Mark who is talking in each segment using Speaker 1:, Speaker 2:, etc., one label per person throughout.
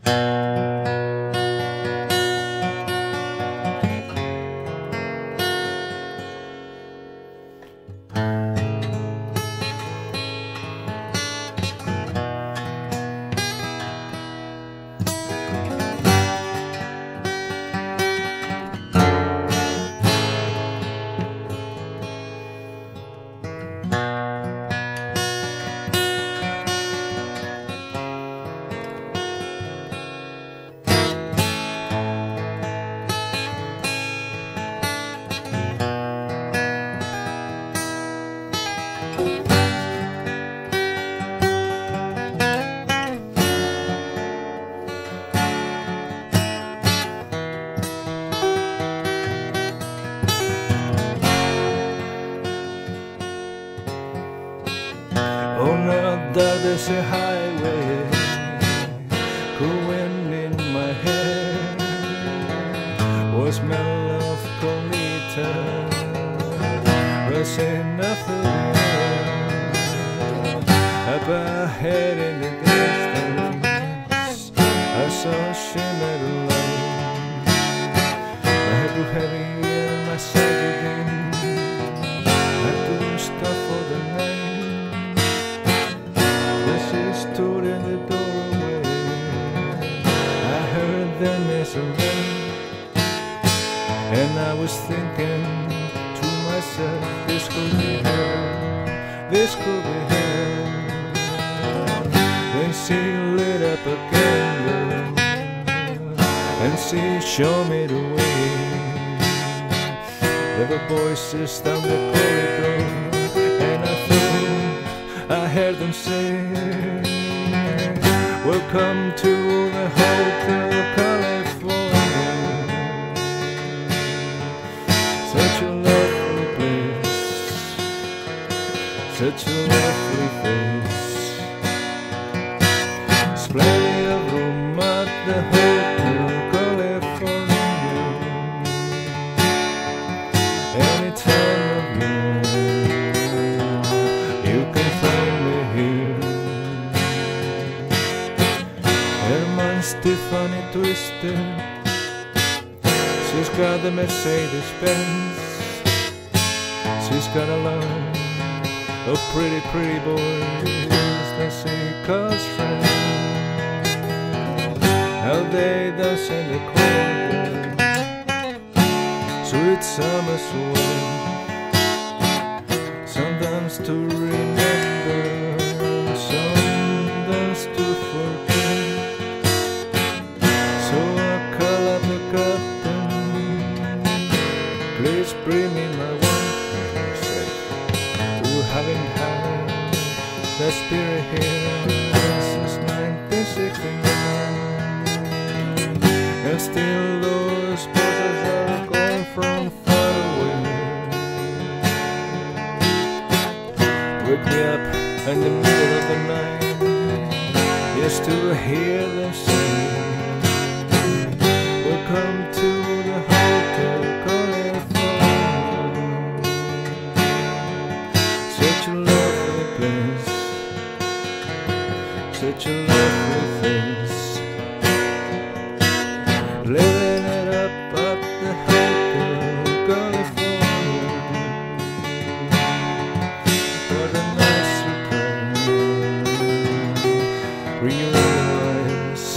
Speaker 1: Oh, now there's a highway going in my head. Was smell of colita rising up the air. Up ahead in the distance, I saw a shimmer light. My head grew heavy and my sight again. I couldn't stop for the night. Stood in the doorway, I heard them as a rain, and I was thinking to myself, this could be hell, this could be hell. Then she lit up a candle, and she showed me the way. There were voices down the corridor, and I thought I heard them say, welcome to the Hotel California. Such a lovely place, such a lovely face. There's plenty of room at the Hotel California. Any time of year, you can find me here. Stephanie Twister, she's got the Mercedes-Benz. She's got a lot of pretty boys that she calls friends. How they dance in the cold, sweet summer swing. Sometimes to remember, sometimes to forget. Please bring me my wife, he said, who haven't had the spirit here since 1969. And still those buses are going from far away. Wake me up in the middle of the night, just to hear them sing, welcome to the Hotel California. Such a lovely place, such a lovely face. Living it up at the Hotel California. What a nice surprise, realize.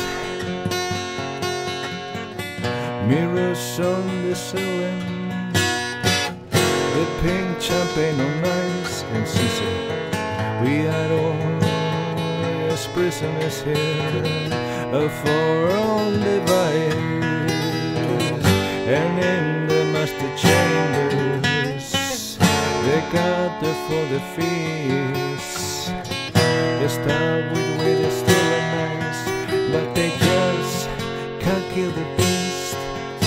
Speaker 1: Mirrors on the ceiling, the pink champagne on ice, and she said, we are all as prisoners here of our own device. And in the master chambers, they gather for the feast. They start with a still and nice, but they just can't kill the beast.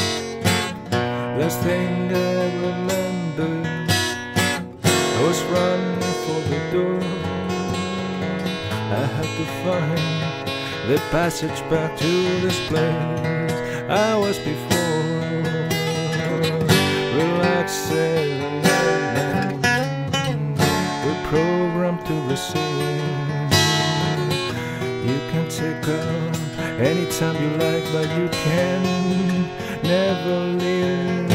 Speaker 1: Last thing I remember, I was running for the door. I had to find the passage back to this place I was before. Relax and we're programmed to receive. You can take out anytime you like, but you can never live.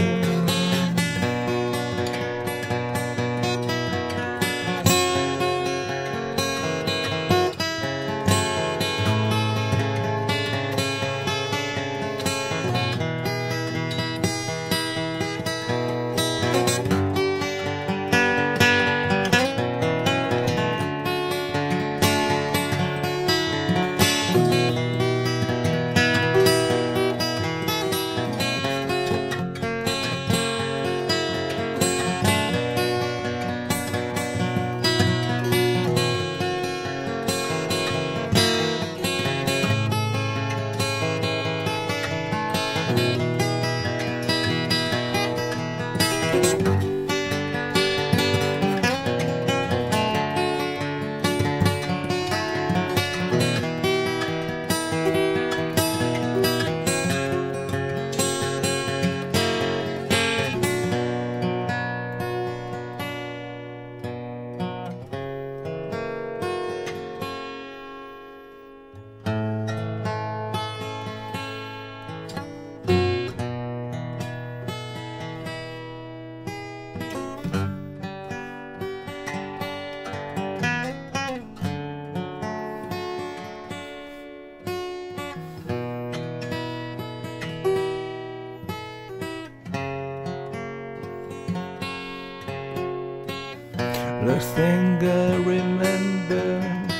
Speaker 1: Last thing I remember,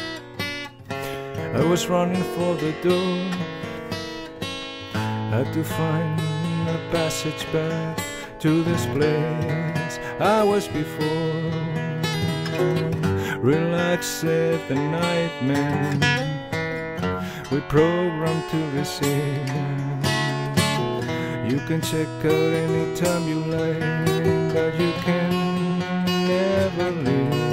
Speaker 1: I was running for the door. Had to find a passage back to this place I was before. Relaxed at the nightmare, we programmed to receive. You can check out anytime you like, but you can never leave.